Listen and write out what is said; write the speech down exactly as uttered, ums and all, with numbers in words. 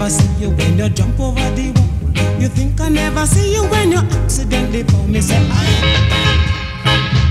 see you when you jump over the wall. You think I never see you when you accidentally fall. Me say I.